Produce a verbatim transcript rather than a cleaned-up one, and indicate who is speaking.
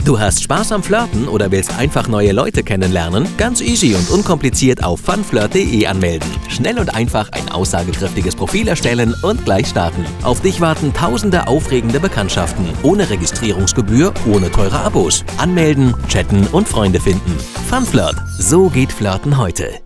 Speaker 1: Du hast Spaß am Flirten oder willst einfach neue Leute kennenlernen? Ganz easy und unkompliziert auf funflirt punkt de anmelden. Schnell und einfach ein aussagekräftiges Profil erstellen und gleich starten. Auf dich warten tausende aufregende Bekanntschaften. Ohne Registrierungsgebühr, ohne teure Abos. Anmelden, chatten und Freunde finden. Funflirt. So geht Flirten heute.